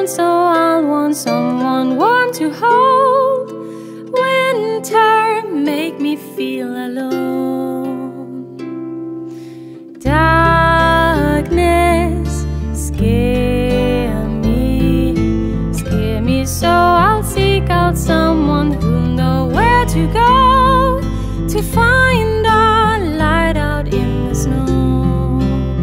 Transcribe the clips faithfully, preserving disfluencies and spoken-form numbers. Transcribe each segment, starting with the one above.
down, so I'll want someone warm to hold. Winter make me feel alone. Darkness scare me, scare me, so I'll seek out someone who'll know where to go to find a light out in the snow.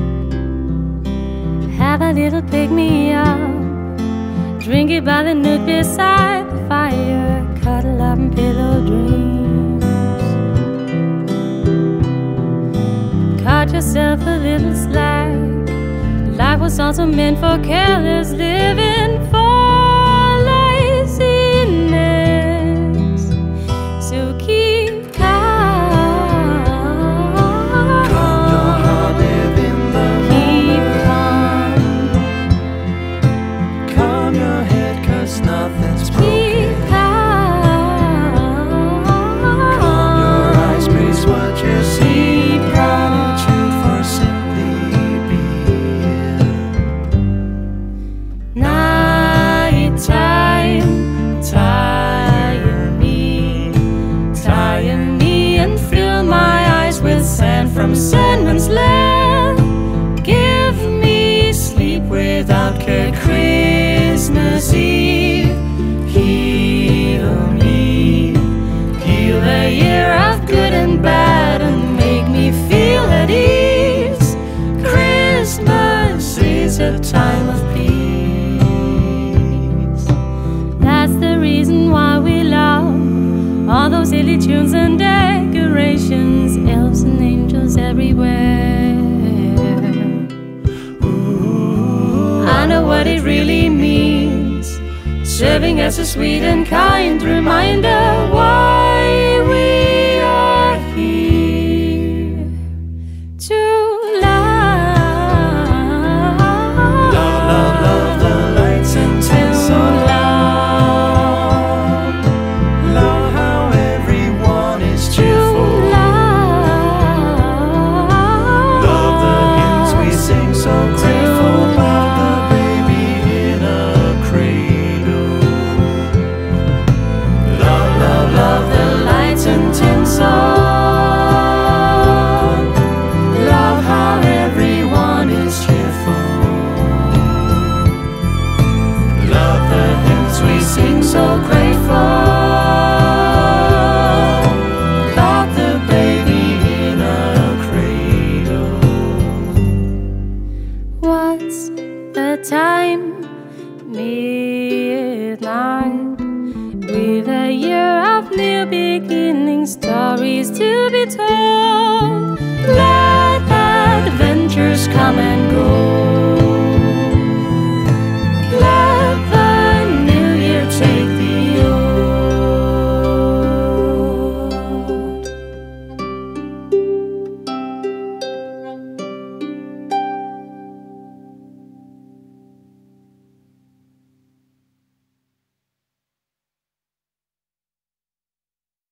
Have a little pick-me-up, drink it by the nook beside the fire, cuddle up and pillow dreams. Cut yourself a little slack. Life was also meant for careless living, for laziness. So keep calm. Calm your heart, live in the Keep moment. calm. Calm your head, 'cause nothing's broken. Keep calm. Calm your eyes, praise what you see. Keep calm. Gratitude for simply being. Nighttime, tire me, tire me, and fill my eyes with sand from Sandman's land. Give me sleep without care, Christmas Eve. Heal me, heal the year of good and bad, and make me feel at ease. Christmas is a time of peace. That's the reason why we love all those silly tunes and decorations, elves and angels everywhere. I know what it really means, serving as a sweet and kind reminder why we are here to love. Love, love, love the lights and tinsel. Love, Love how everyone is to cheerful. love. Love the hymns we sing, so grateful. Love the baby in a cradle. Love, love, love the lights and tinsel. Love how everyone is cheerful. Love the hymns we sing, so grateful. Love the baby in a cradle. What's the time? Midnight. With a year of new beginnings, stories to be told. Let